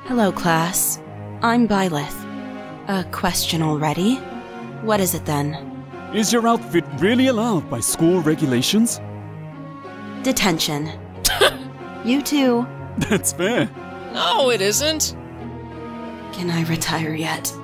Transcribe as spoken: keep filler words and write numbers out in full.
Hello, class. I'm Byleth. A question already? What is it then? Is your outfit really allowed by school regulations? Detention. You too. That's fair. No, it isn't. Can I retire yet?